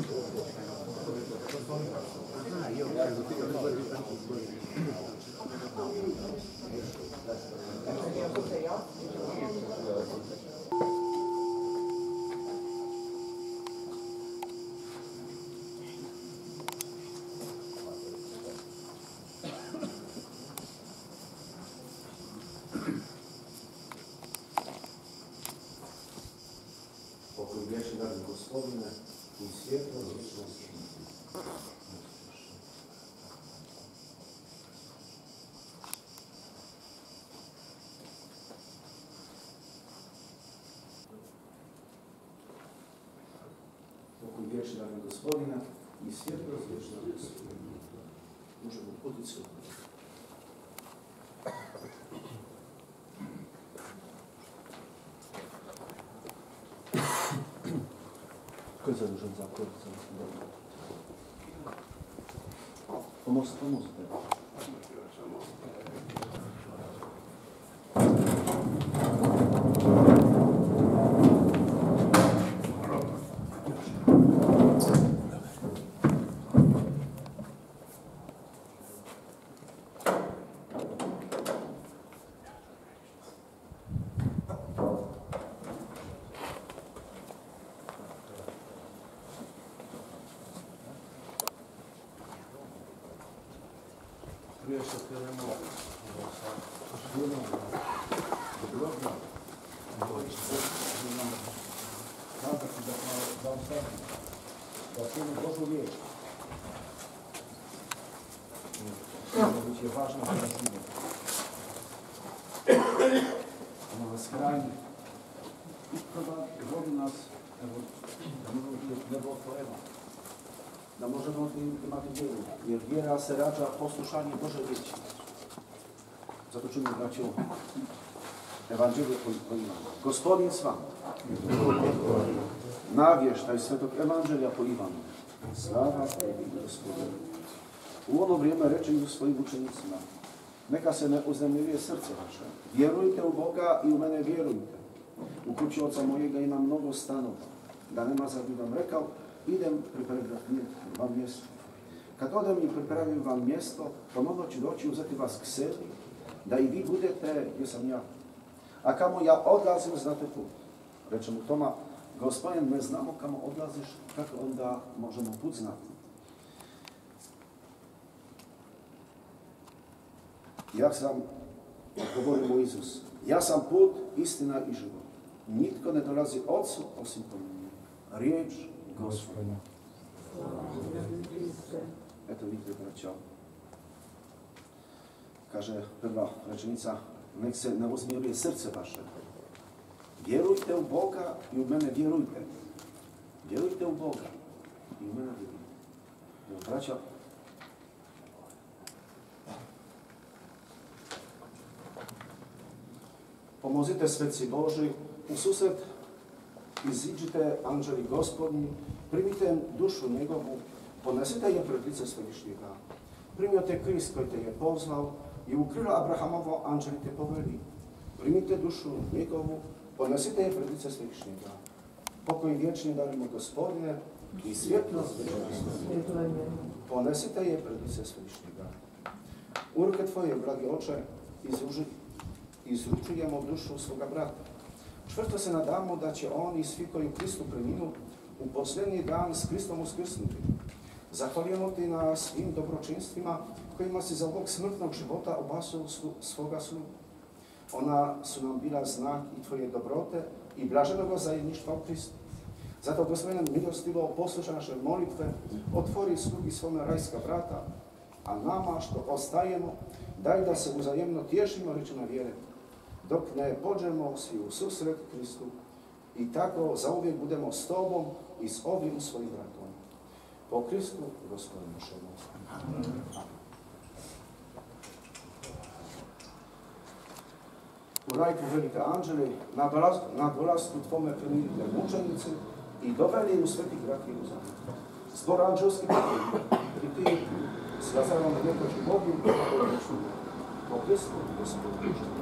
Pokój wieczny daj Gospodzie i świetło wieczności. Pokój wieczny daj Gospodzie i świetło wieczności. Możemy podjąć się. Coisa do João Zacouro, famoso. Jeszcze tyle Bożą wieść. To będzie ważne wyraźnie. Ona nas chrani. I wody nas nebotworema. Da možemo imati vjeru, jer vjera se rađa poslušanje Bože riječi. Zato ćemo braćo Evanđelje po Ivanu. Gospodin s vama. Navještaj svetog Evanđelja po Ivanu. Slava tebi, Gospodine. U ono vrijeme reče i u svojim učenicima, neka se ne uznemiruje srce vaše. Vjerujte u Boga i u mene vjerujte. U kući oca mojega ima mnogo stanova. Da nema sad bi vam rekao, idem pripremiti vam mjesto. Kad odem i pripremim vam mjesto, ponovno ću doći uzeti vas k sebi, da i vi budete gdje sam ja. A kamo ja odlazim, znate put. Reče mu Toma, Gospodin, ne znamo kamo odlaziš, kako onda možemo put znati. Ja sam, odgovorio mu Isus, ja sam put, istina i život. Nitko ne dolazi Otcu osim po meni. Riječ Gospodina. Eto vidite, braćo. Kaže prva rečenica, nek se ne uznemiruje srce vaše. Vjerujte u Boga i u mene vjerujte. Vjerujte u Boga i u mene vjerujte. Braćo, pomozite sveci Boži, u susret iziđite anđeli Gospodnji, primite dušu njegovu, ponesite je pred lice Svevišnjega. Primite Krist koji te je pozvao i u krila Abrahamovo anđeli te poveli. Primite dušu njegovu, ponesite je pred lice Svevišnjega. Pokoj vječni darimo Gospodine i svjetlost vječnosti. Ponesite je pred lice Svevišnjega. U ruke tvoje, dragi oče, izručujemo dušu svoga brata. Čvrsto se nadamo da će on i svi koji u Kristu preminu u posljednji dan s Kristom uskrsnuti. Zahvaljujemo ti na svim dobročinstvima kojima si za ovog smrtnog života obasuo svoga slugu. Ona su nam bila znak i tvoje dobrote i blaženog zajedništva u Kristu. Zato, Gospodine, milostivo poslušaj naše molitve, otvori slugi svome rajska vrata, a nama što ostajemo, daj da se uzajemno tješimo rečima vjere, dok ne pođemo svi u susret Kristu i tako zauvijek budemo s tobom i s ovim svojim vratom. Po Kristu, Gospodinu našemu. U rajku velike anđeli, na dolasku tvome primirite mučenici i doveli u sveti grad Jeruzalem. Zbor anđelski i ti s Lazarom nekoći Bogu po Kristu, Gospodinu našemu.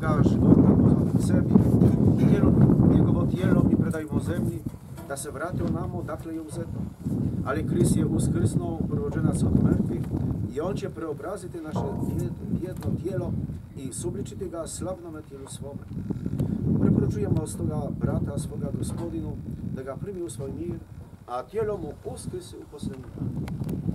svoga života pozvali k sebi, njegovo tijelo mi predajmo zemlji, da se vrati onamo dakle je uzeto. Ali Krist je uskrsnuo prvođenac od mrtvih i on će preobraziti naše jedno tijelo i subličiti ga slavnome tijelu svome. Preporučujemo stoga brata svoga Gospodinu da ga primi u svoj mir, a tijelo mu uskrsi u posljednji dan.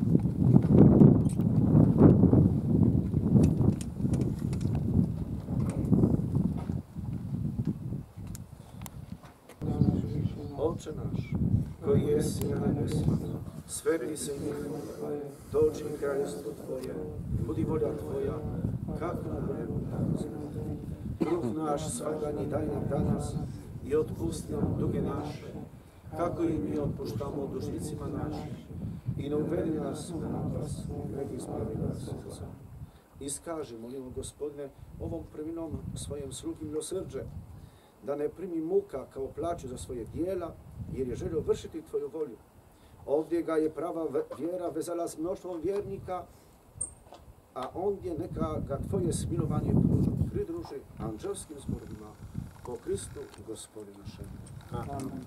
Oče naš, koji jesi na nebesima, sveti se ime Tvoje, dođi kraljestvo Tvoje, budi volja Tvoja, kako na nebu, tako i na zemlji. Kruh naš svakdanji daj nam danas i otpusti nam duge naše, kako i mi otpuštamo dužnicima našim. I ne uvedi nas u napast, nego ispravi nas od zla. Iskaži, molimo Gospodine, ovom preminom svojem slugi milosrđe, da ne primi muka kao plaću za svoje dijela, jer je želio vršiti Tvoju volju. Ovdje ga je prava vjera vezala s mnoštvom vjernika, a ondje neka ga Tvoje smilovanje pridruži anđelskim zborovima po Kristu Gospodinu našem. Amen.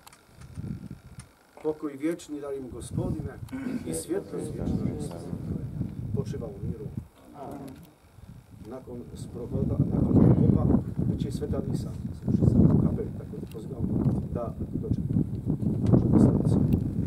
Pokoj vječni daj im Gospodine i svjetlost vječna počiva u miru. Amen. Nakon sprovoda bit će i sveta misa. Tako da pozivam da dođe. Možete staviti se.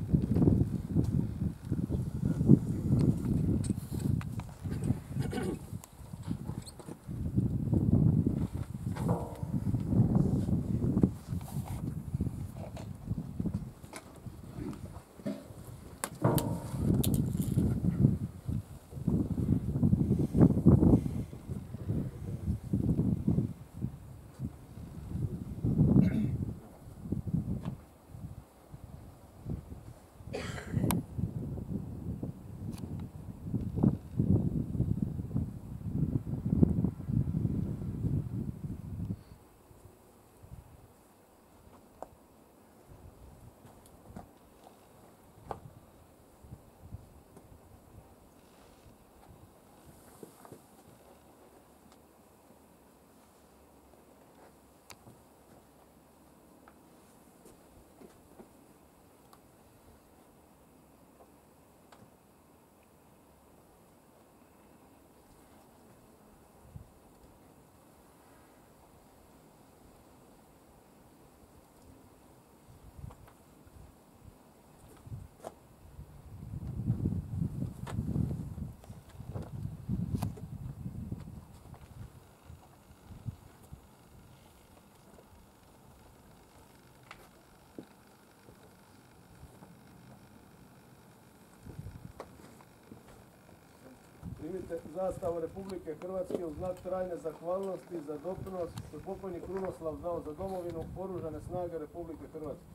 Primite zastavu Republike Hrvatske u znak trajne zahvalnosti za doprinos što je pokojnik Krunoslav dao za domovinu, Oružane snage Republike Hrvatske.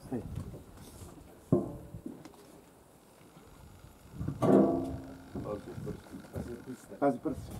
Pazi prst.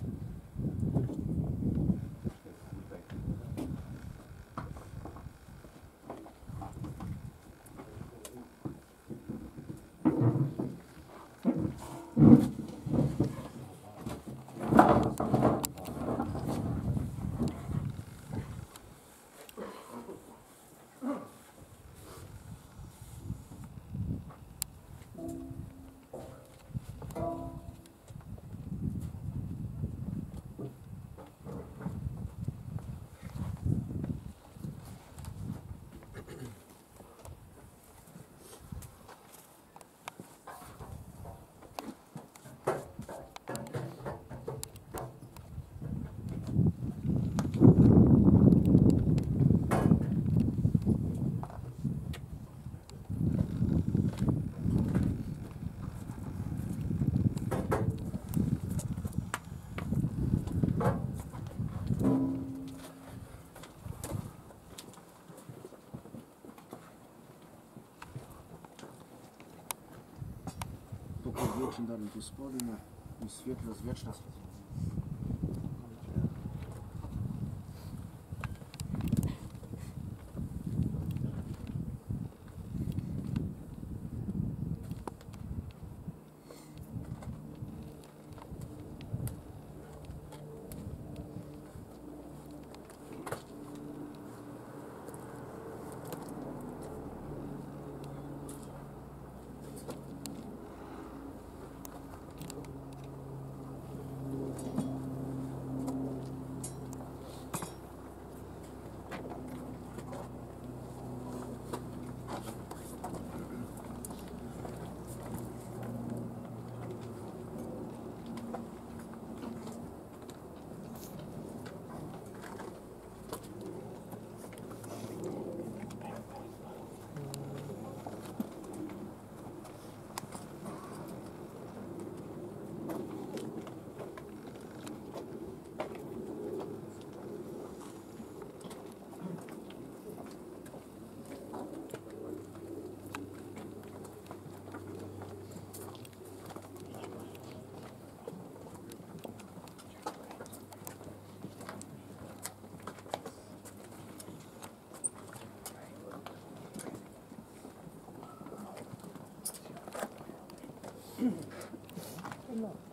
Pokoj vječni dar Gospodina i svjetlost vječna. No.